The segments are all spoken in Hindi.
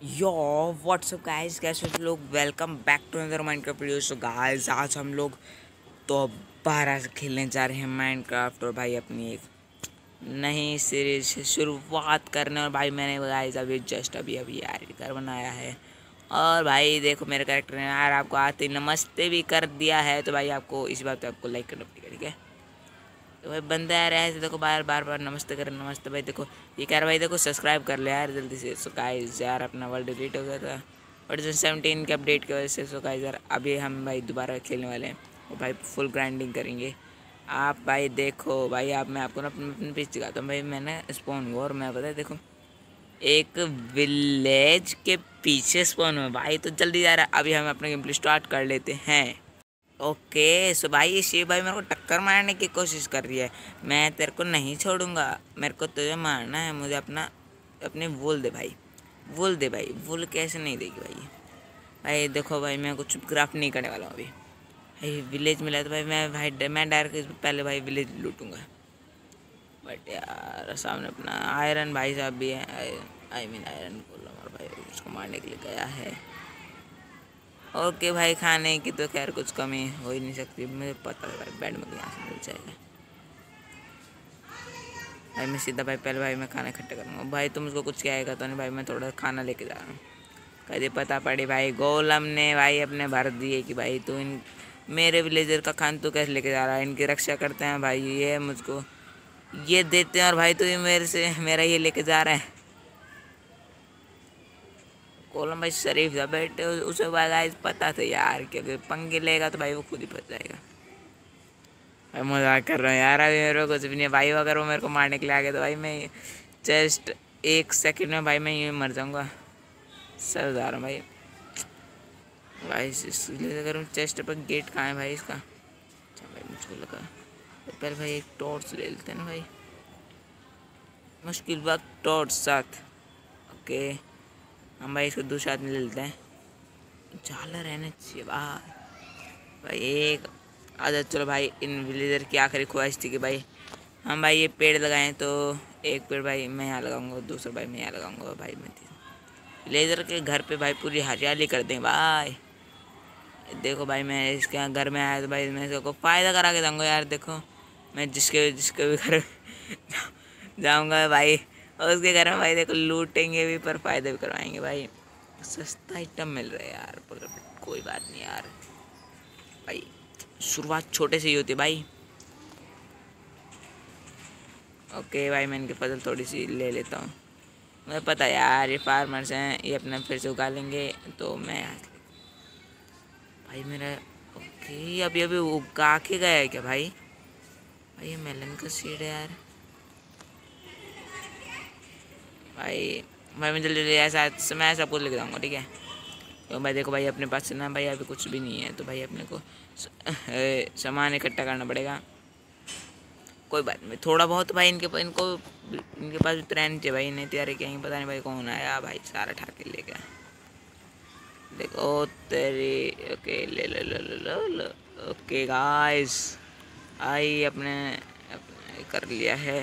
यो व्हाट्सअप गाइस, कैसे हो लोग। Welcome back to another Minecraft video. So guys, आज हम लोग दोबारा से खेलने जा रहे हैं माइनक्राफ्ट और भाई अपनी एक नई सीरीज से शुरुआत करने। और भाई मैंने गाइस अभी यार घर बनाया है। और भाई देखो मेरे कैरेक्टर ने यार आपको आते ही नमस्ते भी कर दिया है, तो भाई आपको इसी बात पे आपको लाइक करना पड़ेगा, ठीक है। तो भाई बंदा यार ऐसे देखो बार बार बार नमस्ते कर नमस्ते। भाई देखो ये कह रहा भाई देखो सब्सक्राइब कर ले यार जल्दी से। सो गाइस यार अपना वर्ल्ड डिलीट हो गया था वर्जन 17 के अपडेट की वजह से। सो गाइस यार अभी हम भाई दोबारा खेलने वाले हैं और भाई फुल ग्राइंडिंग करेंगे। आप भाई देखो भाई, आप मैं आपको ना अपने पीछे दिखाता हूँ। भाई मैंने स्पॉन हुआ और मैं पता है देखो एक विलेज के पीछे स्पॉन हुआ भाई। तो जल्दी जा रहा है, अभी हम अपना गेम प्ले स्टार्ट कर लेते हैं। ओके सो भाई ये शिव भाई मेरे को टक्कर मारने की कोशिश कर रही है। मैं तेरे को नहीं छोड़ूंगा, मेरे को तुझे मारना है। मुझे अपना अपने वूल दे भाई, वूल दे भाई। वूल कैसे नहीं देगी भाई। भाई देखो भाई मैं कुछ क्राफ्ट नहीं करने वाला हूँ अभी। भाई विलेज मिला तो भाई मैं डायरेक्ट पहले भाई विलेज लूटूंगा। बट यार सामने अपना आयरन भाई साहब भी है। आई मीन आयरन गोलम, और भाई उसको मारने के लिए गया है। ओके भाई, खाने की तो खैर कुछ कमी हो ही नहीं सकती, मुझे पता है भाई। बेड में यहाँ से मिल जाएगा भाई। मैं सीधा भाई पहले भाई मैं खाना इकट्ठा करूँगा। भाई तुम उसको कुछ कहेगा तो नहीं भाई, मैं थोड़ा खाना लेके जा रहा हूँ। कभी पता पड़ी भाई गोलम ने भाई अपने भर दिए कि भाई तू इन मेरे विलेजर का खान तू कैसे लेके जा रहा है। इनकी रक्षा करते हैं भाई, ये मुझको ये देते हैं और भाई तू ये मेरे से मेरा ये लेके जा रहा है। कोलम भाई शरीफ था बेटे, उसे गाइस पता था यार कि अगर पंगे लेगा तो भाई वो खुद ही फंस जाएगा। भाई मजाक कर रहा हूँ यार, अभी मेरे को कुछ भी नहीं है भाई। अगर वो मेरे को मारने के लिए आ गया तो भाई मैं जस्ट 1 सेकंड में भाई मैं यूँ मर जाऊँगा। सर जा रहा हूँ भाई। भाई इसलिए अगर चेस्ट पर गेट कहाँ है भाई इसका। अच्छा भाई मुझको लगा तो पहले भाई एक टॉर्च ले लेते हैं ना भाई। मुश्किल वक्त टॉर्च साथ। ओके हम भाई इसको दूसरे हाथ में ले लेते हैं। झालर रहना चाहिए भाई। भाई एक आदत। चलो भाई इन विलेजर की आखिरी ख्वाहिश थी कि भाई हम भाई ये पेड़ लगाएं। तो एक पेड़ भाई मैं यहाँ लगाऊंगा, दूसरा भाई मैं यहाँ लगाऊंगा। भाई मैं विलेजर के घर पे भाई पूरी हरियाली कर दें भाई। देखो भाई मैं इसके यहाँ घर में आया तो भाई मैं इसको फ़ायदा करा के जाऊँगा यार। देखो मैं जिसके जिसके भी घर जाऊँगा भाई और उसके घर में भाई देखो लूटेंगे भी पर फ़ायदा भी करवाएंगे भाई। सस्ता आइटम मिल रहा है यार, पर कोई बात नहीं यार। भाई शुरुआत छोटे से ही होती है भाई। ओके भाई मैं इनकी फसल थोड़ी सी ले लेता हूँ। मुझे पता है यार ये फार्मर्स हैं, ये अपना फिर से उगा लेंगे। तो मैं यहाँ भाई मेरा ओके अभी अभी उगा के गया है क्या भाई। भाई ये मेलन का सीड है यार। भाई भाई मैं जल्दी ऐसा मैं सब कुछ लेके जाऊँगा, ठीक है। तो भाई देखो भाई अपने पास से ना भाई अभी कुछ भी नहीं है, तो भाई अपने को सामान इकट्ठा करना पड़ेगा। कोई बात नहीं, थोड़ा बहुत भाई इनके पास भी ट्रेन चाहिए भाई। नहीं तैयारी कहेंगे पता नहीं भाई कौन आया भाई सारा ठाके ले गया। देखो तेरी ओके ले लो लो लो लो लो। ओके गाइस आई अपने कर लिया है।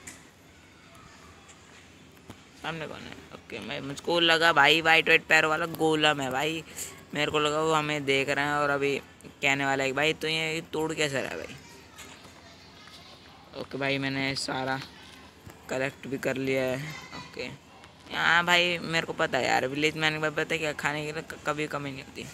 सामने कौन है। ओके मैं मुझको लगा भाई वाइट वाइट पैर वाला गोलम है भाई। मेरे को लगा वो हमें देख रहे हैं और अभी कहने वाला है भाई तो ये तोड़ कैसा रहा है भाई। ओके भाई मैंने सारा कलेक्ट भी कर लिया है। ओके हाँ भाई मेरे को पता है यार, विलेज में आने के बाद पता है क्या खाने के लिए कभी कमी नहीं होती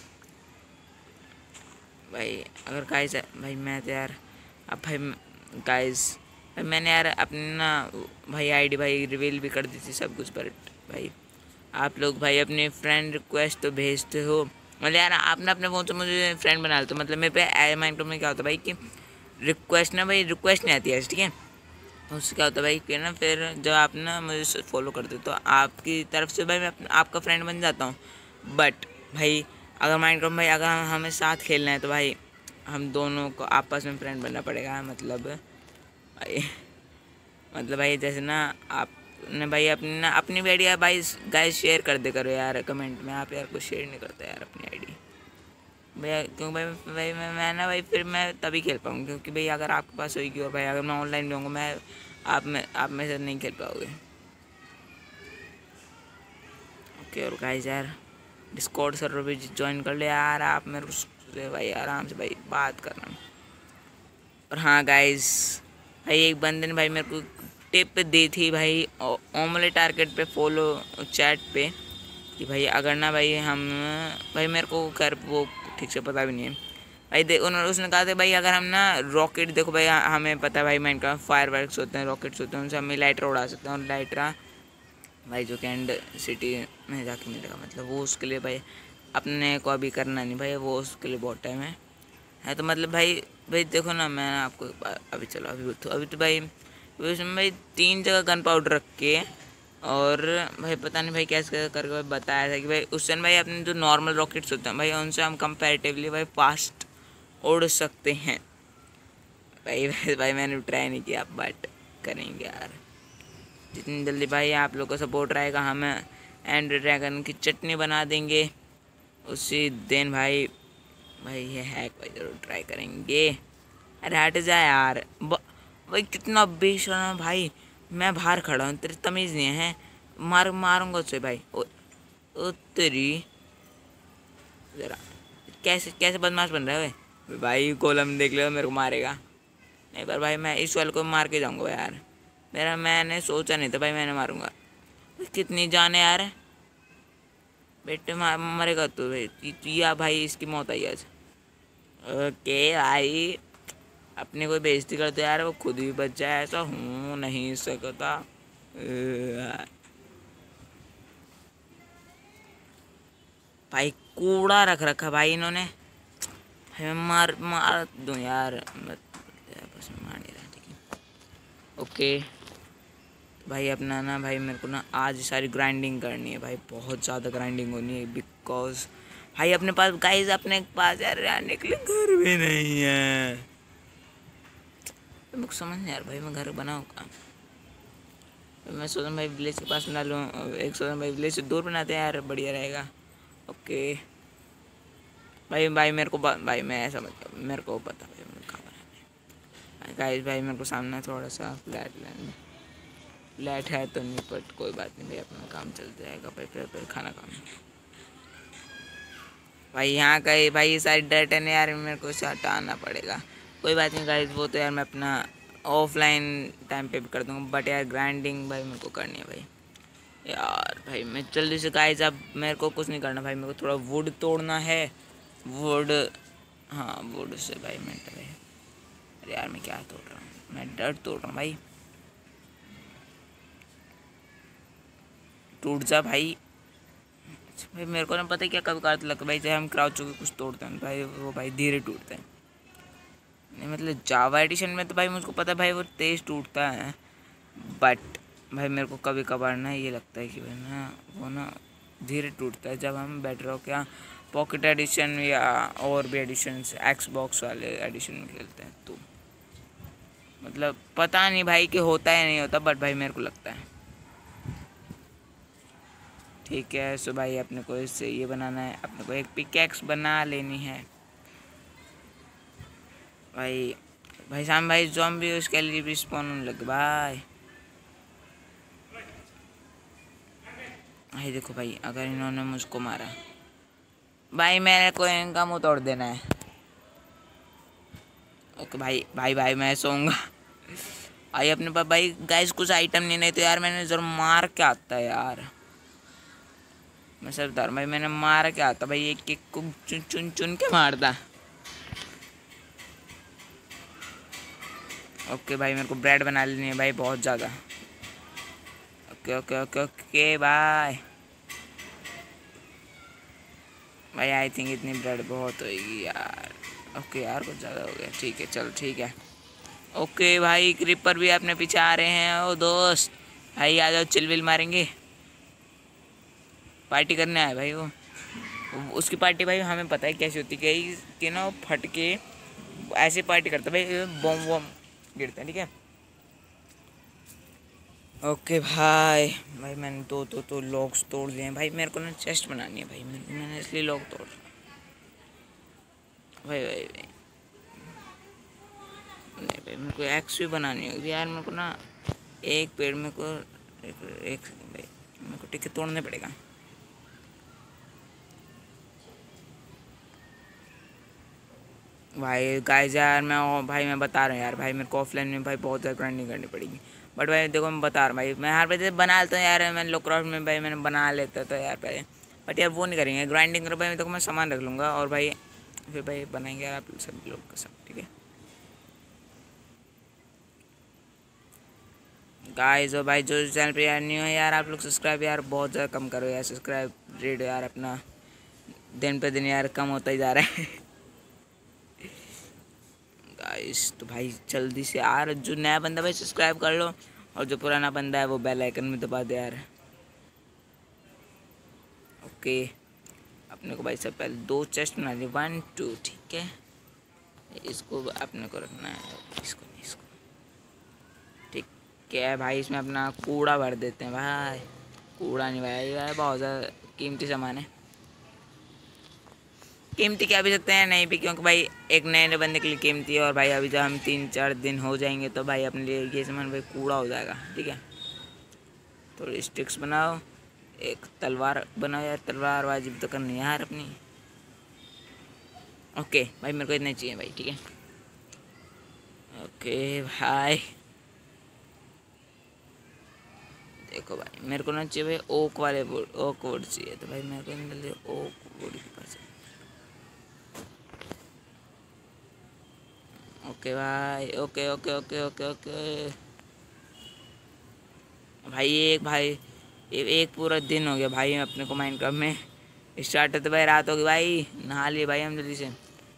भाई। अगर गाइस भाई मैं तो यार अब भाई गाइस भाई मैंने यार अपनी ना भाई आईडी भाई रिवील भी कर दी थी सब कुछ। पर भाई आप लोग भाई अपने फ्रेंड रिक्वेस्ट तो भेजते हो, मतलब यार आप ना अपने फ़ोन से मुझे फ्रेंड बना लेते हो। मतलब मेरे पे माइनक्राफ्ट में क्या होता है भाई कि रिक्वेस्ट ना भाई रिक्वेस्ट नहीं आती है, ठीक है। उससे क्या होता है भाई कि ना फिर जब आप ना मुझे फॉलो करते हो तो आपकी तरफ से भाई मैं आपका फ्रेंड बन जाता हूँ। बट भाई अगर माइनक्राफ्ट भाई अगर हमें साथ खेलना है तो भाई हम दोनों को आपस में फ्रेंड बनना पड़ेगा। भाई मतलब भाई जैसे ना आपने भाई अपनी भी आइडिया भाई गाइस शेयर कर दे करो यार कमेंट में। आप यार कुछ शेयर नहीं करते यार अपनी आईडी भैया, क्यों भाई भाई मैं ना भाई फिर मैं तभी खेल पाऊँगा क्योंकि भाई अगर आपके पास होगी और भाई अगर मैं ऑनलाइन भी होऊंगा मैं आप में से नहीं खेल पाओगे। ओके। और गाइस यार डिस्कॉर्ड सर्वर भी ज्वाइन कर ले यार आप मेरे को से भाई आराम से भाई बात करना। और हाँ गाइस भाई एक बंदे ने भाई मेरे को टिप दी थी भाई ओमले टारगेट पे फॉलो चैट पे कि भाई अगर ना भाई हम भाई मेरे को कर वो ठीक से पता भी नहीं है भाई उन्होंने उसने कहा था भाई अगर हम ना रॉकेट देखो भाई हमें पता है भाई माइनक्राफ्ट फायर वर्क्स होते हैं रॉकेट्स होते हैं उनसे हम लाइटर उड़ा सकते हैं और लाइटरा भाई जो कैंड सिटी में जाके मिलेगा मतलब वो उसके लिए भाई अपने को अभी करना नहीं भाई वो उसके लिए बहुत टाइम है तो मतलब भाई भाई देखो ना मैं आपको अभी चलो अभी तो भाई उसमें भाई 3 जगह गन पाउडर रख के और भाई पता नहीं भाई कैसे कैसे करके भाई बताया था कि भाई उस दिन भाई अपने जो नॉर्मल रॉकेट्स होते हैं भाई उनसे हम कंपैरेटिवली भाई फास्ट उड़ सकते हैं भाई मैंने ट्राई नहीं किया बट करेंगे यार जितनी जल्दी भाई आप लोग को सपोर्ट रहेगा हम एंड ड्रैगन की चटनी बना देंगे उसी दिन भाई ये हैक भाई जरूर ट्राई करेंगे। अरे हट जा यार भाई कितना बेशर्म है भाई मैं बाहर खड़ा हूँ तेरी तमीज़ नहीं है मारूंगा उससे भाई ओ तेरी जरा कैसे कैसे बदमाश बन रहा है भाई कोलम देख लो मेरे को मारेगा नहीं पर भाई मैं इस वाले को मार के जाऊंगा यार मैंने सोचा नहीं था भाई मैंने मारूंगा कितनी जान है यार बेटे मरेगा तो भाई या भाई इसकी मौत आई आज। ओके भाई अपने कोई बेइज्जती करते यार वो खुद भी बच जाए ऐसा हूँ नहीं सकता। भाई कूड़ा रख रखा भाई इन्होंने मैं मार दूँ यार बस मार नहीं रहा ठीक है। ओके भाई अपना ना भाई मेरे को ना आज सारी ग्राइंडिंग करनी है भाई बहुत ज़्यादा ग्राइंडिंग होनी है बिकॉज भाई अपने पास गाइस अपने पास यार रहने के लिए घर भी नहीं है तो मुझे समझ नहीं यार भाई मैं घर बनाऊँ कहाँ मैं सोचा भाई विलेज के पास बना लूँ एक सोचा भाई विलेज से दूर बनाते हैं यार बढ़िया रहेगा। ओके भाई मेरे को भाई मैं ऐसा मतलब मेरे को पता भाई मेरे को कहाँ बनाना है गाइस भाई मेरे को सामने थोड़ा सा फ्लैट है तो नहीं बट कोई बात नहीं भाई अपना काम चल जाएगा भाई फिर खाना खाना भाई यहाँ का भाई ये सारी डर्ट है ना यार मेरे को इसे हटाना पड़ेगा कोई बात नहीं गाइस वो तो यार मैं अपना ऑफलाइन टाइम पे भी कर दूँगा बट यार ग्राइंडिंग भाई मेरे को करनी है भाई यार भाई मैं जल्दी से गाइस अब मेरे को कुछ नहीं करना भाई मेरे को थोड़ा वुड तोड़ना है वुड हाँ वुड से भाई मैं अरे यार मैं क्या तोड़ रहा हूँ मैं डर्ट तोड़ रहा हूँ भाई टूट जा भाई। अच्छा भाई मेरे को ना पता है क्या कभी काट लगता भाई जब हम क्राउच होकर कुछ तोड़ते हैं भाई वो भाई धीरे टूटते हैं नहीं मतलब जावा एडिशन में तो भाई मुझको पता है भाई वो तेज़ टूटता है बट भाई मेरे को कभी कभार ना ये लगता है कि भाई ना वो ना धीरे टूटता है जब हम बेडरॉक या पॉकेट एडिशन या और भी एडिशन एक्सबॉक्स वाले एडिशन में खेलते हैं तो मतलब पता नहीं भाई कि होता है नहीं होता बट भाई मेरे को लगता है ठीक है। सो भाई अपने को इससे ये बनाना है अपने को एक पिकैक्स बना लेनी है भाई शाम भाई ज़ॉम्बी उसके लिए भी स्पॉन होने लगे भाई देखो भाई अगर इन्होंने मुझको मारा भाई मेरे को इनका मुंह तोड़ देना है। ओके भाई मैं सोऊंगा भाई अपने पास भाई गाइस कुछ आइटम नहीं तो यार मैंने जरूर मार के आता है यार मैं सब बता भाई मैंने मार के आता भाई एक एक को चुन के मारता। ओके भाई मेरे को ब्रेड बना लेनी है भाई बहुत ज़्यादा। ओके ओके ओके ओके भाई आई थिंक इतनी ब्रेड बहुत होगी यार। ओके यार कुछ ज़्यादा हो गया ठीक है चलो ठीक है। ओके भाई क्रीपर भी अपने पीछे आ रहे हैं ओ दोस्त भाई आ जाओ चिलविल मारेंगे पार्टी करने आए भाई वो उसकी पार्टी भाई हमें पता है कैसी होती है कि ना फट के ऐसे पार्टी करता भाई बॉम्ब वॉम गिरता है ठीक है। ओके भाई मैंने दो लॉक्स तोड़ लिए हैं भाई मेरे को ना चेस्ट बनानी है भाई मैंने इसलिए लॉक तोड़ भाई नहीं भाई मेरे को एक्स भी बनानी होगी यार मेरे को ना एक पेड़ में को एक भाई मेरे को टिकट तोड़ने पड़ेगा भाई गाइस यार मैं बता रहा हूँ यार भाई, मेरे को ऑफलाइन में भाई बहुत ज़्यादा ग्राइंडिंग करनी पड़ेगी। बट भाई देखो मैं बता रहा हूँ भाई, मैं हर वजह बना लेता हूँ यार, मैं लोक्रॉस में भाई मैंने बना लेता था यार पहले। बट यार वो नहीं करेंगे ग्राइंडिंग करो भाई, देखो मैं सामान रख लूँगा और भाई फिर भाई बनाएंगे यार आप सब लोग का सब, ठीक है गाइस। और भाई जो चैनल पे यार न्यू है यार, आप लोग सब्सक्राइब यार बहुत ज़्यादा कम करो यार, सब्सक्राइब रेट यार अपना दिन पे दिन यार कम होता ही जा रहा है गाइस। तो भाई जल्दी से यार जो नया बंदा भाई सब्सक्राइब कर लो, और जो पुराना बंदा है वो बेल आइकन में दबा दे यार। ओके, अपने को भाई सब पहले 2 चेस्ट बना लिए, 1 2, ठीक है। इसको अपने को रखना है, इसको नहीं, इसको ठीक है भाई। इसमें अपना कूड़ा भर देते हैं भाई, कूड़ा नहीं भाई बहुत ज़्यादा कीमती सामान है। कीमती क्या भी सकते हैं नहीं भी, क्योंकि भाई एक नए नए बंदे के लिए कीमती है। और भाई अभी जब हम 3 4 दिन हो जाएंगे तो भाई अपने लिए ये सामान भाई कूड़ा हो जाएगा, ठीक है। थोड़ी स्टिक्स बनाओ, एक तलवार बनाओ यार, तलवार वाजिब तो करनी है यार अपनी। ओके भाई मेरे को इतने चाहिए भाई, ठीक है। ओके भाई देखो भाई मेरे को ना चाहिए भाई ओक वाले वुड, ओक वुड चाहिए, तो भाई मेरे को इनके ओक वुड के पास। ओके भाई, okay okay okay okay okay भाई। एक पूरा दिन हो गया भाई अपने को माइनक्राफ्ट में स्टार्ट होते भाई, रात होगी भाई, नहा लिए भाई हम जल्दी से।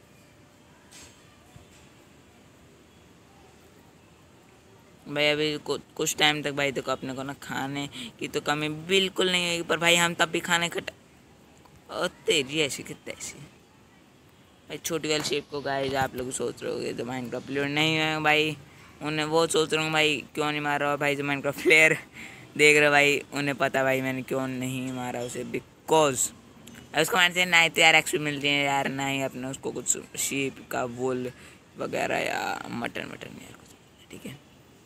भाई अभी कुछ टाइम तक भाई देखो अपने को ना खाने की तो कमी बिल्कुल नहीं होगी, पर भाई हम तब भी खाने खट तेरी ऐसी कितने ऐसी भाई छोटी वाली शेप को गाइस आप लोग सोच रहे होगे जो माइनक्राफ्ट प्लेयर नहीं है भाई, उन्हें वो सोच रहे हूँ भाई क्यों नहीं मार रहा भाई जो माइनक्राफ्ट प्लेयर देख रहे भाई, उन्हें पता भाई मैंने क्यों नहीं मारा उसे, बिकॉज उसको मारते हैं ना तो यार एक्सपी मिलती है यार, ना ही अपने उसको कुछ शीप का वूल वगैरह या मटन मटन यार कुछ, ठीक है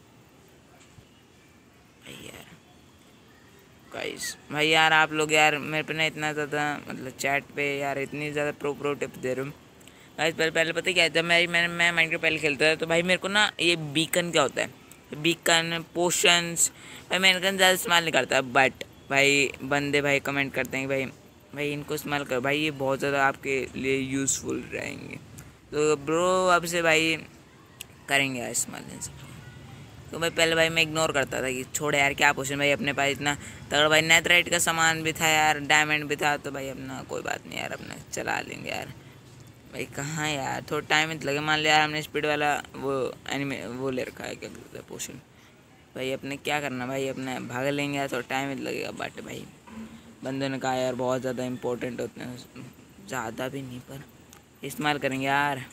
भाई यार। गाइस भाई यार आप लोग यार मेरे पे ना इतना ज़्यादा मतलब चैट पे यार इतनी ज़्यादा प्रो टिप्स दे रहे हो गाइस। पहले पता क्या है, जब मैं माइनक्राफ्ट पहले खेलता था तो भाई मेरे को ना ये बीकन क्या होता है, बीकन पोशंस भाई मैं इनका ज़्यादा इस्तेमाल नहीं करता। बट भाई बंदे भाई कमेंट करते हैं कि भाई इनको इस्तेमाल करो भाई, ये बहुत ज़्यादा आपके लिए यूज़फुल रहेंगे। तो ब्रो अब से भाई करेंगे यार इस्तेमाल इन सब। तो भाई पहले भाई मैं इग्नोर करता था कि छोड़ यार क्या पोशन भाई, अपने पास इतना तगड़ा भाई नेथराइट का सामान भी था यार, डायमंड भी था, तो भाई अपना कोई बात नहीं यार अपना चला लेंगे यार। भाई कहाँ यार थोड़ा टाइम लगे, मान लिया यार हमने स्पीड वाला वो एनिमे वो ले रखा है क्या कहते हैं पोशन, भाई अपने क्या करना भाई अपने भाग लेंगे यार, थोड़ा टाइम लगेगा। बट भाई बंदों ने कहा यार बहुत ज़्यादा इम्पोर्टेंट होते हैं, ज़्यादा भी नहीं पर इस्तेमाल करेंगे यार।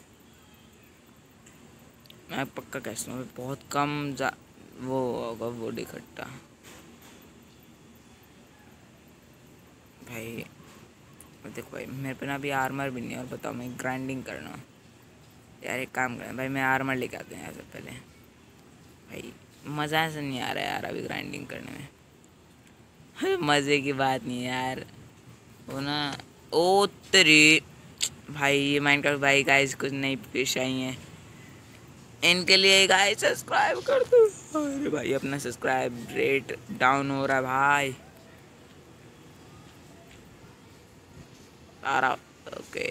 मैं पक्का कहता हूँ बहुत कम वो होगा वो इकट्ठा भाई। देखो भाई मेरे पे ना अभी आर्मर भी नहीं है, और बताओ मैं ग्राइंडिंग करना यार, एक काम करें भाई मैं आर्मर लेके आते हैं यार सब पहले। भाई मज़ा से नहीं आ रहा है यार अभी ग्राइंडिंग करने में मज़े की बात नहीं है यार वो ना। ओ तेरी भाई ये माइनक्राफ्ट भाई गाइस कुछ नई फिश आई हैं, इनके लिए गाइस सब्सक्राइब कर दो। अरे भाई अपना सब्सक्राइब रेट डाउन हो रहा है भाई सारा। ओके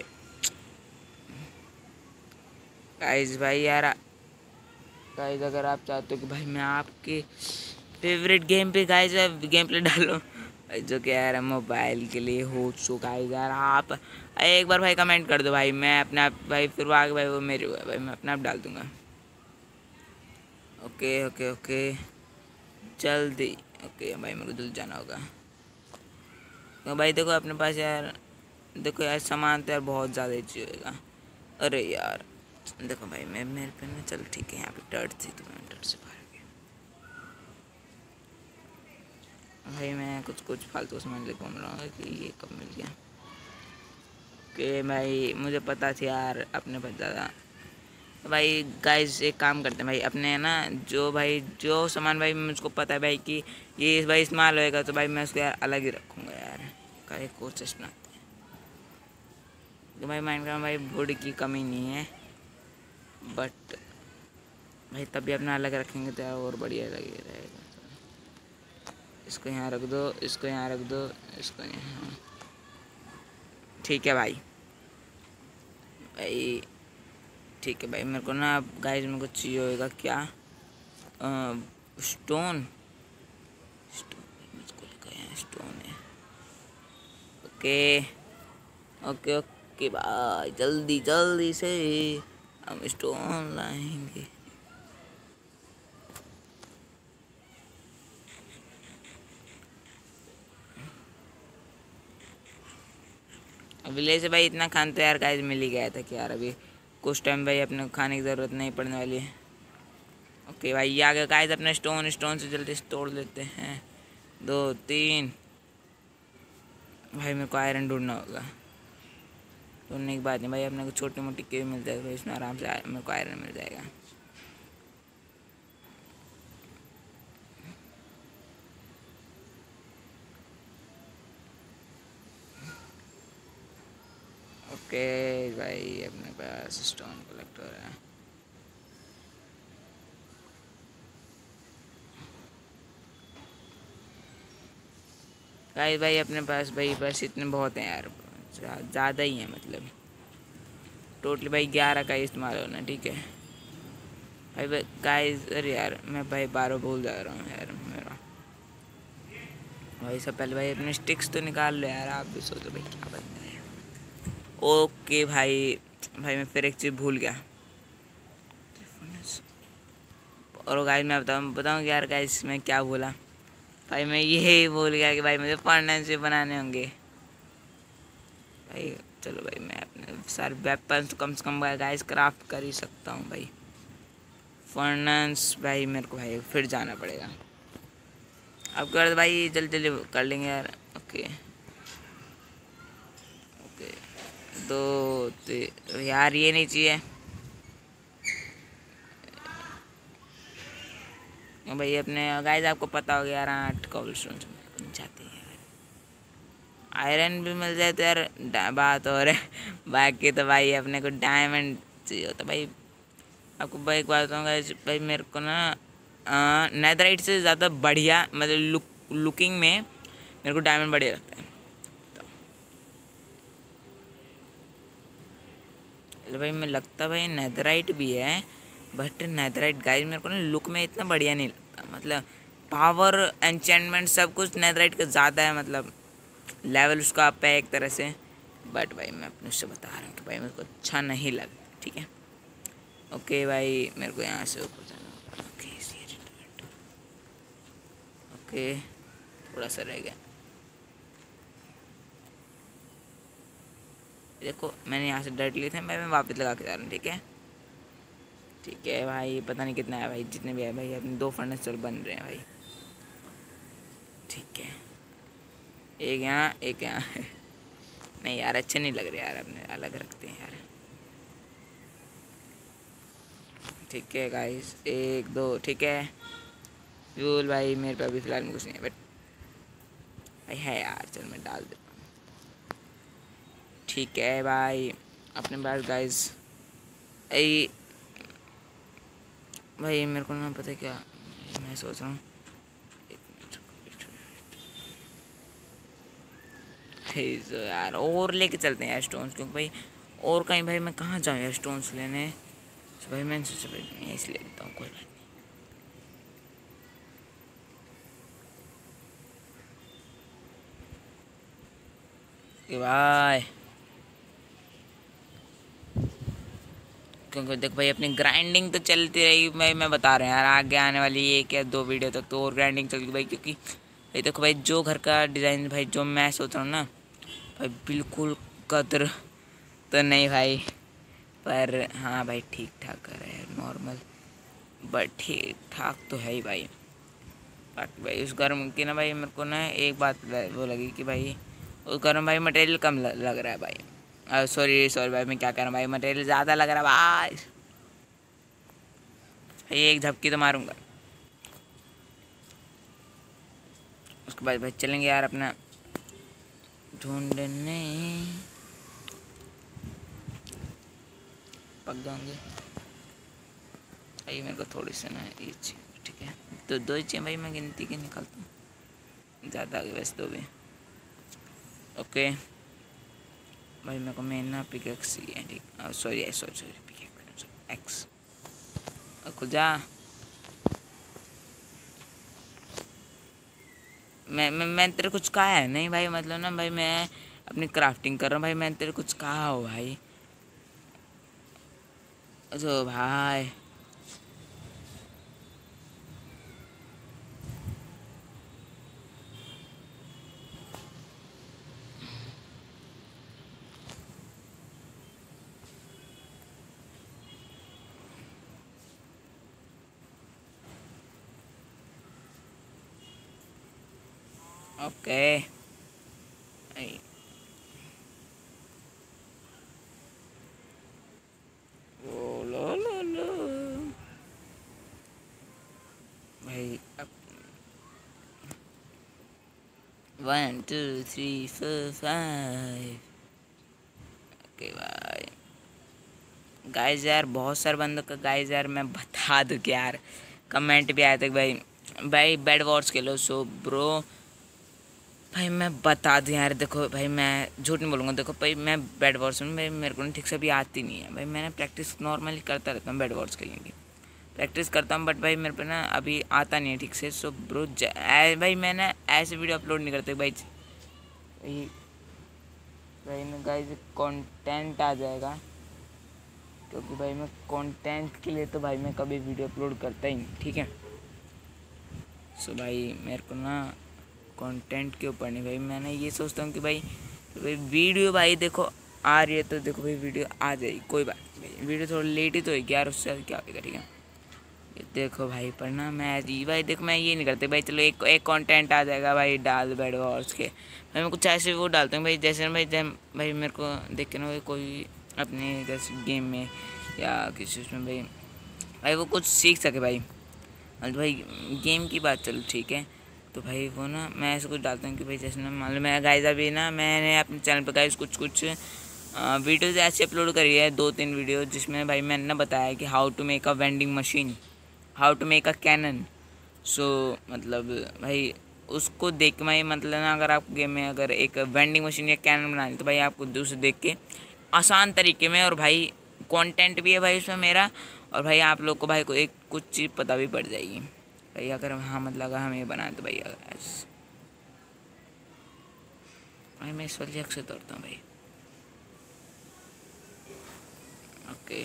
गाइस भाई यार गाइस अगर आप चाहते हो कि भाई मैं आपके फेवरेट गेम पे गाइस गेम प्ले डालो जो कि यार मोबाइल के लिए हो, सो गाइस यार आप एक बार भाई कमेंट कर दो भाई, मैं अपने आप भाई फिर आगे भाई वो मेरे हुआ भाई मैं अपने आप डाल दूँगा। ओके ओके ओके जल्दी, ओके भाई मेरे को जल्दी जाना होगा। तो भाई देखो अपने पास यार देखो यार सामान तो यार बहुत ज़्यादा ही चाहिएगा। अरे यार देखो भाई मैं मेरे पे ना चल ठीक है, यहाँ पे टर्ट थी तो मैं टर्ट से बाहर गया भाई, मैं कुछ फालतू सामान लेके घूम रहा हूँ कि ये कब मिल गया। कि भाई मुझे पता थी यार अपने पास ज़्यादा। तो भाई गाइस एक काम करते हैं भाई अपने ना जो सामान भाई मुझको पता है भाई कि ये भाई इस्तेमाल होएगा तो भाई मैं उसको यार अलग ही रखूँगा यार का एक कोशिश बनाते हैं। तो भाई माइनक्राफ्ट भाई वुड की कमी नहीं है, बट भाई तभी अपना अलग रखेंगे तो यार और बढ़िया लगे रहेगा। इसको यहाँ रख दो, इसको यहाँ रख दो, इसको यहाँ। ठीक है भाई। भाई ठीक है भाई, मेरे को ना अब गाइस मेरे को चाहिए होगा क्या, स्टोन। मुझको लगा यहाँ स्टोन है। ओके ओके ओके भाई, जल्दी जल्दी से हम स्टोन लाएंगे। विलेज से भाई इतना खान तो यार गाइस मिल ही गया था कि यार अभी कुछ टाइम भाई अपने को खाने की ज़रूरत नहीं पड़ने वाली है। ओके भाई, ये आ गया गाइस अपने स्टोन। स्टोन से जल्दी से तोड़ लेते हैं। 2 3। भाई मेरे को आयरन ढूंढना होगा। ढूंढने की बात नहीं भाई, अपने को छोटी मोटी केव मिल जाएगी भाई, इसमें आराम से मेरे को आयरन मिल जाएगा। ओके भाई, अपने पास स्टोन कलेक्टर है। भाई अपने पास भाई बस इतने बहुत हैं यार, ज़्यादा ही हैं मतलब। टोटली भाई 11 का इस्तेमाल होना, ठीक है भाई। गाइस अरे यार मैं भाई 12 भूल जा रहा हूँ यार मेरा भाई। सब पहले भाई अपने स्टिक्स तो निकाल लो यार, आप भी सोचो भाई क्या बन रहा है। ओके भाई, भाई मैं फिर एक चीज़ भूल गया। और गाइस मैं बताऊँ यार गाइस मैं क्या बोला भाई, मैं यही बोल गया कि भाई मुझे फर्नेस भी बनाने होंगे भाई। चलो भाई, मैं अपने सारे वेपन्स तो कम से कम गाइस क्राफ्ट कर ही सकता हूँ भाई। फर्नेस भाई मेरे को भाई फिर जाना पड़ेगा। अब कर भाई, जल्दी जल्दी कर लेंगे यार। ओके ओके 2 3 यार, ये नहीं चाहिए भाई अपने गाइस। आपको पता हो गया यार, 8 कॉबलस्टोन चाहते हैं यार। आयरन भी मिल जाए तो यार बात और है। बाकी तो भाई अपने को डायमंड चाहिए होता भाई। आपको भाई एक बात बताऊँगा भाई, मेरे को ना नेदराइट से ज़्यादा बढ़िया मतलब लुकिंग में मेरे को डायमंड बढ़िया लगता है। तो भाई मैं लगता भाई नेदराइट भी है, बट नेदराइट गाइस मेरे को ना लुक में इतना बढ़िया नहीं लगता। मतलब पावर एन्चेंटमेंट सब कुछ नेदराइट का ज़्यादा है, मतलब लेवल उसका अप है एक तरह से। बट भाई मैं अपने उससे बता रहा हूँ कि भाई मेरे को अच्छा नहीं लगता, ठीक है। ओके भाई मेरे को यहाँ से ऊपर जाना होगा। ओके थोड़ा सा रह गया। देखो मैंने यहाँ से डर्ट लिए थे, मैं वापस लगा के जा रहा हूँ, ठीक है। ठीक है भाई, पता नहीं कितना है भाई, जितने भी है भाई अपने 2 फर्नेस बन रहे हैं भाई। ठीक है, एक यहाँ एक यहाँ। नहीं यार अच्छे नहीं लग रहे यार, अपने अलग रखते हैं यार। ठीक है गाइस 1 2 ठीक है। फ्यूल भाई मेरे पे अभी फ़िलहाल में कुछ नहीं है, बट भाई है यार, चल मैं डाल देता हूँ। ठीक है भाई अपने पास गाइस भाई मेरे को ना पता क्या मैं सोच रहा हूँ, यार और लेके चलते हैं यार स्टोन्स, क्योंकि भाई और कहीं भाई मैं कहाँ जाऊँ यार स्टोन्स लेने। तो भाई मैंने सोचा भाई मैं यहीं ले लेता हूँ, कोई बात नहीं भाई। क्योंकि देख भाई अपनी ग्राइंडिंग तो चलती रही भाई, मैं बता रहा हूँ यार आगे आने वाली 1 या 2 वीडियो तक तो और ग्राइंडिंग चलेगी भाई। क्योंकि भाई देखो भाई जो घर का डिज़ाइन भाई जो मैं सोच रहा हूँ ना भाई, बिल्कुल कदर तो नहीं भाई, पर हाँ भाई ठीक ठाक कर रहा है नॉर्मल, बट ठीक ठाक तो है ही भाई। बाकी भाई उस घर की ना भाई मेरे को ना एक बात वो लगी कि भाई उस घर में भाई मटेरियल कम लग रहा है भाई। सॉरी सॉरी भाई मैं क्या कर रहा हूँ भाई, मटेरियल ज़्यादा लग रहा है भाई। एक झपकी तो मारूंगा। उसके बाद भाई चलेंगे यार अपना ढूंढने, पक जाएंगे। भाई मेरे को थोड़ी सी ना ये चाहिए, ठीक है। तो दो ही चाहिए भाई, मैं गिनती के निकालता हूँ, ज़्यादा आगे वैसे तो भी। ओके भाई मेरे को मेन ना पिकेक्स चाहिए, ठीक। Sorry sorry sorry pickaxe axe खुल जा। मैं तेरे कुछ कहा है नहीं भाई, मतलब ना भाई मैं अपनी क्राफ्टिंग कर रहा हूँ भाई, मैं तेरे कुछ कहा हो भाई। तो भाई ओके ओ लो भाई अब 1 2 3 4 5। ओके भाई गाइस यार बहुत सारे बंदों का गाइस यार मैं बता दूँ कि यार कमेंट भी आए थे भाई भाई बेड वॉर्स खेलो। सो ब्रो भाई मैं बता दूँ यार, देखो भाई मैं झूठ नहीं बोलूँगा, देखो भाई मैं बेड वॉर्स में भाई मेरे को ठीक से अभी आती नहीं है भाई। मैंने प्रैक्टिस नॉर्मली करता रहता हूँ बेड वॉर्स खेलने की, प्रैक्टिस करता हूँ, बट भाई मेरे पे ना अभी आता नहीं है ठीक से। सो ब्रो भाई मैं ना ऐसे वीडियो अपलोड नहीं करते भाई भाई भाई ना गाइस कंटेंट आ जाएगा, क्योंकि भाई मैं कंटेंट के लिए तो भाई मैं कभी वीडियो अपलोड करता ही नहीं, ठीक है। सो भाई मेरे को ना कंटेंट के ऊपर नहीं भाई, मैंने ये सोचता हूँ कि भाई वीडियो भाई देखो आ रही है तो देखो भाई वीडियो आ जाएगी, कोई बात नहीं भाई, वीडियो थोड़ा लेट ही तो होगी यार, उससे क्या होगा, ठीक है। ये देखो भाई पर ना मैं जी भाई देखो मैं ये नहीं करते भाई, चलो एक एक कंटेंट आ जाएगा भाई डाल बेड वॉर्स के भाई, मैं कुछ ऐसे वो डालता हूँ भाई जैसे ना भाई भाई मेरे को देख के ना भाई कोई अपने जैसे गेम में या किसी उसमें भाई भाई वो कुछ सीख सके भाई, मतलब भाई गेम की बात चलो ठीक है। तो भाई वो ना मैं ऐसे कुछ डालता हूँ कि भाई जैसे ना मान लो मैं गाइस अभी ना मैंने अपने चैनल पर गाइस कुछ कुछ वीडियोज़ ऐसे अपलोड करी है, 2-3 वीडियो, जिसमें भाई मैंने ना बताया कि how to make a vending machine, how to make a cannon. So मतलब भाई उसको देख के भाई मतलब ना अगर आप गेम में अगर एक वेंडिंग मशीन या कैनन बनानी तो भाई आपको दूसरे देख के आसान तरीके में, और भाई कंटेंट भी है भाई उसमें मेरा, और भाई आप लोग को भाई को एक कुछ चीज़ पता भी पड़ जाएगी भाई, अगर हाँ मतलब अगर हम ये बनाए तो भाई भाई मैं इस वाले जग से तोड़ता हूँ भाई। ओके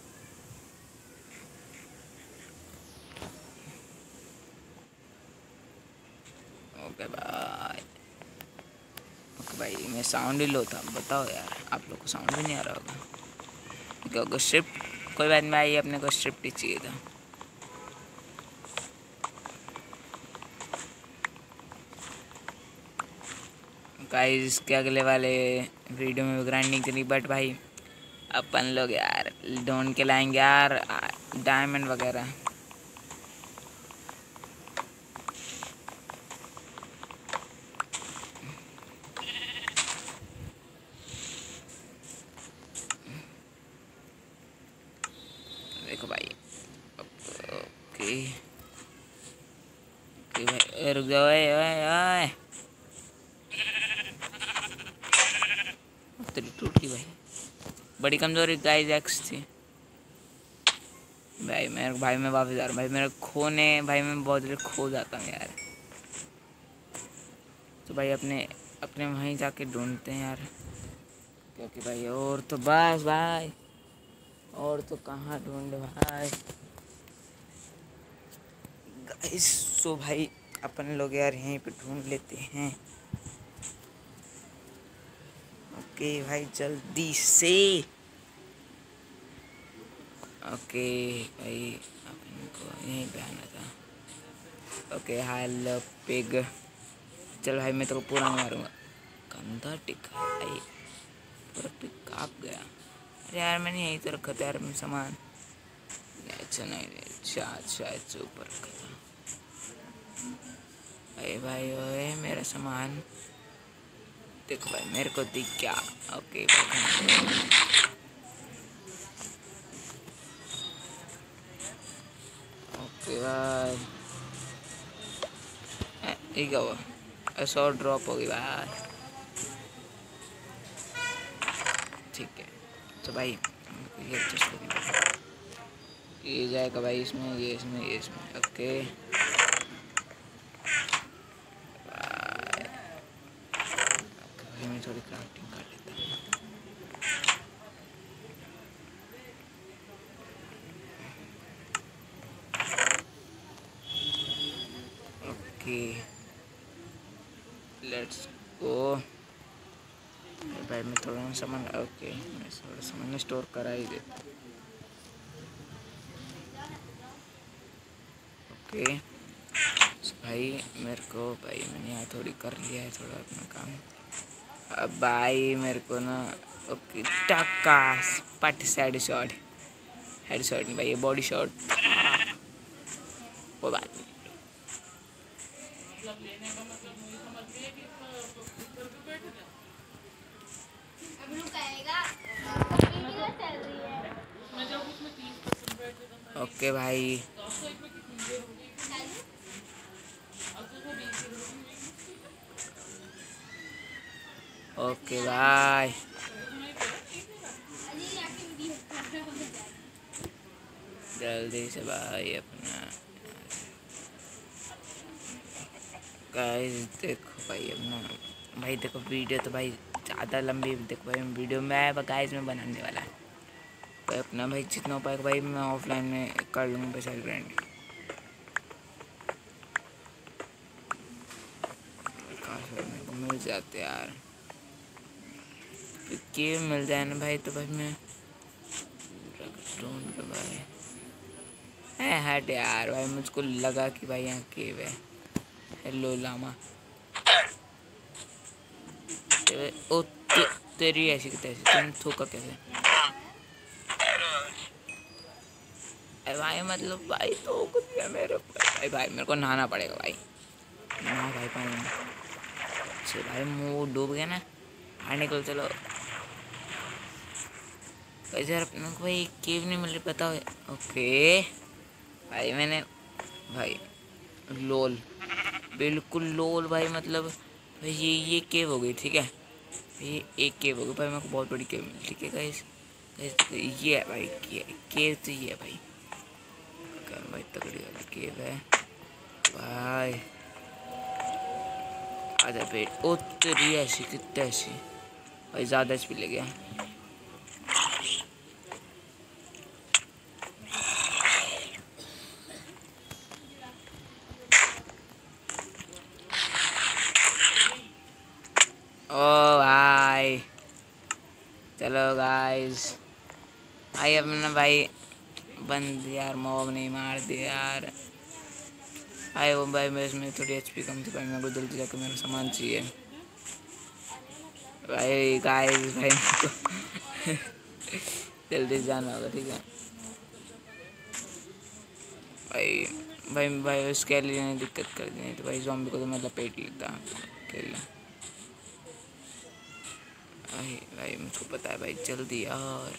ओके भाई, ओके भाई मैं साउंड ही लो था, बताओ यार आप लोग को साउंड भी नहीं आ रहा होगा क्योंकि स्क्रिप्ट, कोई बात नहीं भाई अपने को स्क्रिप्ट ही चाहिए था। गाइस के अगले वाले वीडियो में ग्राइंडिंग करी, बट भाई अपन लोग यार ढूंढ के लाएंगे यार डायमंड वगैरह। देखो भाई ओके ओके भाई रुक जाओ, ओए ओए ओए तेरी टूट गई भाई, बड़ी कमजोरी गाइस एक्स थी भाई मैं वापस आ रहा हूँ भाई, मेरा खोने भाई मैं बहुत देर खो जाता हूँ यार। तो भाई अपने अपने वहीं जाके ढूंढते हैं यार, क्योंकि भाई और तो बस भाई और तो कहाँ ढूंढे भाई गाइस। सो भाई अपन लोग यार यहीं पे ढूंढ लेते हैं। ओके भाई जल्दी से, ओके भाई अपन को यहीं पे आना था। ओके हेलो पिग, चल भाई मैं तो पूरा मारूंगा, कंधा टिका भाई पूरा पिग काँप गया। अरे यार मैंने यहीं तो रखा था यार मैं सामान, अच्छा नहीं शायद से ऊपर रखा था भाई भाई ओए मेरा सामान देखो भाई मेरे को दिख गया। ओके भाई ओके भाई, ये क्या हुआ? 100 ड्रॉप हो गई भाई। ठीक है तो भाई ये एडजस्ट करेंगे, ये जाएगा भाई इसमें, ये इसमें, ये इसमें। ओके भाई मैं थोड़ी क्राफ्टिंग कर लेता हूँ। ओके लेट्स गो भाई। मैं थोड़ा सामान, ओके मैं थोड़ा सामान स्टोर करा ही देता हूँ। ओके भाई मेरे को, भाई मैंने यहाँ थोड़ी कर लिया है थोड़ा अपना काम। अब भाई मेरे को ना, ओके टक्का पट साइड शॉट, हेड शॉट नहीं भाई, ये बॉडी शॉट। कोई बात नहीं। ओके भाई ओके भाई जल्दी से भाई अपना। गाइस देखो भाई अपना, भाई देखो वीडियो तो भाई ज़्यादा लंबी, देखो भाई वीडियो में गाइस में बनाने वाला है भाई अपना, भाई जितना हो पाएगा भाई मैं ऑफलाइन में कर लूँगा भाई सेलिब्रेट। मेरे को मिल जाते यार, केव मिल जाए ना भाई तो भाई मैं ढूंढ लो भाई। है हट यार भाई, मुझको लगा कि भाई यहाँ केव है। हेलो लामा, ओ तेरी ऐसी की तैसी, तुम थूका कैसे? अरे भाई मतलब भाई तो कुछ दिया मेरे भाई, भाई मेरे को नहाना पड़ेगा भाई, नहा भाई पानी में। अच्छा भाई मुँह डूब गया ना, बाहर निकल चलो। वैसे यार अपने को भाई केव नहीं मिल रही, पता है? ओके भाई मैंने, भाई लोल, बिल्कुल लोल भाई, मतलब भाई ये केव हो गई, ठीक है ये एक केव हो गई भाई, मेरे को बहुत बड़ी केव मिली, ठीक है गाइस। ये है भाई केव तो ये है भाई, भाई तगड़ी वाली केव है भाई। आधा पेट, ओ तेरी ऐसी कितने ऐसी भाई, ज़्यादा एचपी ले गया। ओ भाई चलो गाइस भाई अपना भाई बंद यार, मॉब नहीं मार दिया यार भाई। वो भाई मेरे में थोड़ी एचपी कम थी भाई, मेरे को जल्दी जाकर मेरा सामान चाहिए भाई। गाइस भाई मेरे को जल्दी जाना होगा, ठीक है भाई। भाई भाई उसके लिए नहीं दिक्कत कर दी, नहीं तो भाई ज़ॉम्बी को तो मैं लपेट लेता अकेला भाई। भाई मुझको पता है भाई, जल्दी यार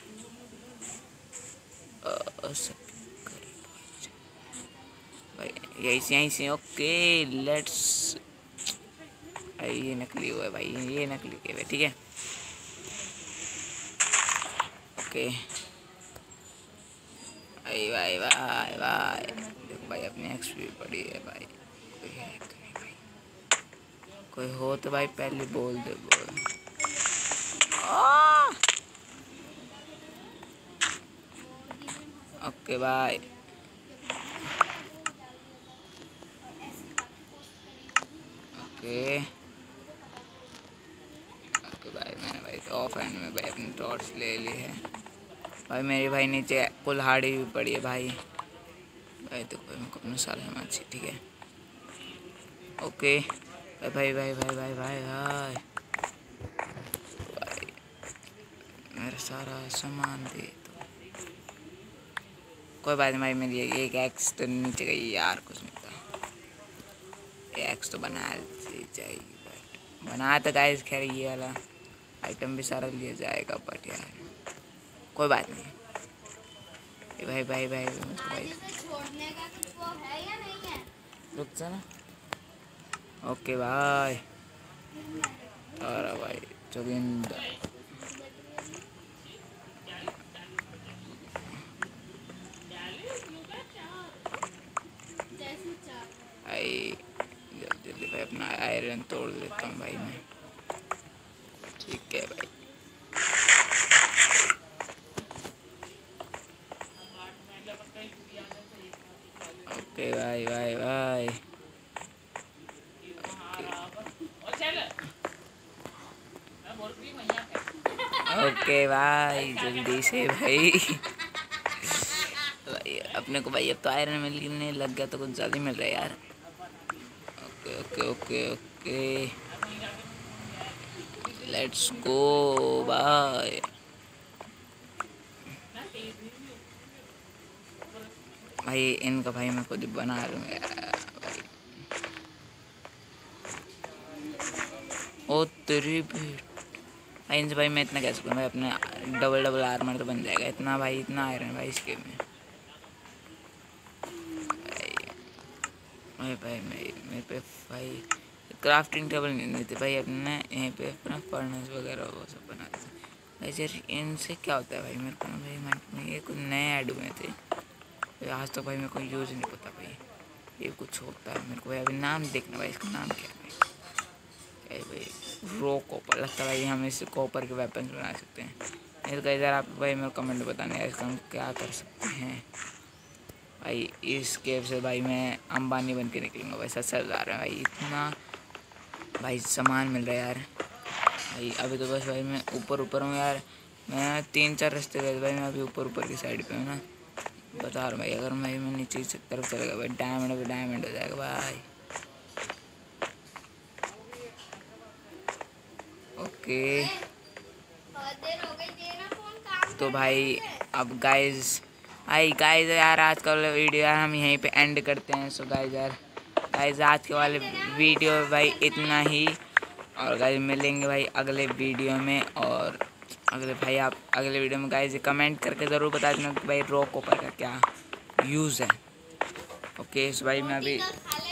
भाई, यहीं से ओके लेट्स। भाई ये नकली हुआ है भाई, ये नकली के है, ठीक है ओके भाई। भाई भाई भाई देखो भाई अपनी एक्सपी पड़ी है भाई, कोई है कि नहीं भाई? कोई हो तो भाई पहले बोल दे, बोल। ओके भाई ओके ओके भाई, मैंने भाई तो ऑफ हैंड में भाई अपनी टॉर्च ले ली है भाई। मेरी भाई नीचे कुल्हाड़ी भी पड़ी है भाई। भाई देखो भाई मेरे को अपना सारा सामान चाहिए, ठीक है ओके भाई भाई भाई भाई भाई भाई भाई भाई मेरा सारा सामान दे दो। कोई बात नहीं भाई, मेरी एक एक्स तो नीचे गई यार, कुछ नहीं था। एक्स तो बना दी जाएगी बट बना तो गाइस, खैर ये वाला आइटम भी सारा लिया जाएगा बट यार कोई बात नहीं। भाई भाई भाई भाई छोड़ने का कुछ वो है या नहीं है? रुक जा ना। ओके भाई। अरे भाई जोगिंदर भाई जल्दी जल्दी भाई अपना आयरन तोड़ लेता हूँ भाई मैं। ठीक है भाई। ओके भाई भाई भाई। ओके भाई जल्दी से भाई। भाई अपने को भाई अब तो आयरन मिलने लग गया तो कुछ ज़्यादा मिल रहा है यार। Okay okay okay okay let's go भाई। भाई इनका भाई मैं खुद बना लूँगा भाई। ओ तेरी भी भाई इनसे भाई मैं इतना कैसे करूँ भाई। अपने डबल डबल आर्मर तो बन जाएगा इतना भाई। इतना आयरन भाई इसके में भाई भाई मेरे पे भाई क्राफ्टिंग टेबल नहीं देते भाई। अपने यहीं पे अपना फर्नेस वगैरह वो सब बनाते हैं भाई। सर इनसे क्या होता है भाई मेरे को ना भाई माइंड में ये कुछ नए ऐड हुए थे आज तक भाई मेरे को यूज़ नहीं पता भाई। ये कुछ होता है मेरे को भाई। अभी नाम देखना भाई इसका नाम क्या है भाई। क्या है भाई रो कॉपर लगता है भाई। हम इससे कॉपर के वेपन्स बना सकते हैं। नहीं तो कई बार आप भाई मेरे कमेंट में बताने यार इसका हम क्या कर सकते हैं भाई। इस केव से भाई मैं अंबानी बन के निकलूँगा भाई। 70,000 है भाई। इतना भाई सामान मिल रहा है यार भाई। अभी तो बस भाई मैं ऊपर हूँ यार। मैं 3-4 रास्ते गए भाई। मैं अभी ऊपर की साइड पे हूँ ना। बता रहा हूँ भाई अगर मैं नीचे की तरफ चलेगा भाई डायमंड पे डायमंड हो जाएगा भाई। ओके तो भाई अब गाइज यार आज का वीडियो यार हम यहीं पे एंड करते हैं। सो गाइज आज के वाले वीडियो भाई इतना ही। और गाइज मिलेंगे भाई अगले वीडियो में। और अगले भाई आप अगले वीडियो में गाइज कमेंट करके ज़रूर बता देना कि भाई रॉक कॉपर का क्या यूज़ है। ओके सो भाई मैं अभी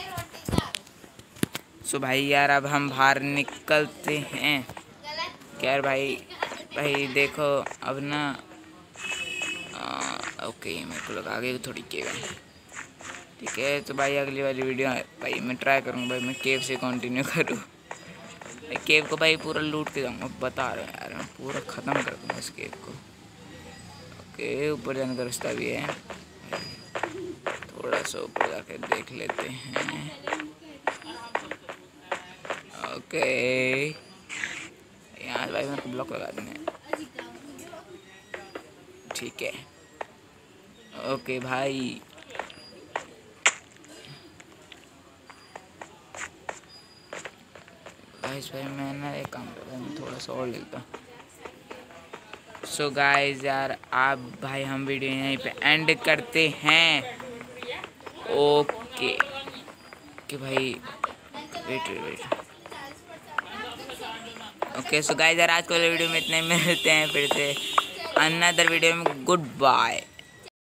सो भाई यार अब हम बाहर निकलते हैं यार भाई देखो अब ना। ओके मेरे को लगा आगे थोड़ी केव है। ठीक है तो भाई अगली वाली वीडियो भाई मैं ट्राई करूँगा भाई मैं केव से कंटिन्यू करूँ। केव को भाई पूरा लूट के जाऊँगा बता रहा हूँ यार। मैं पूरा ख़त्म कर दूँगा इस केव को। ओके ऊपर जाने का रास्ता भी है। थोड़ा सा ऊपर जाके देख लेते हैं। ओके यहाँ भाई मेरे को ब्लॉक लगा देंगे। ठीक है ओके भाई। भाई मैं ना एक काम करता हूँ थोड़ा सा और लेता हूँ। सो गाइस यार आप भाई हम वीडियो यहीं पे एंड करते हैं। ओके कि भाई वेट ओके सो गाइस यार आज को वीडियो में इतने मिलते हैं फिर से अनदर वीडियो में। Good bye.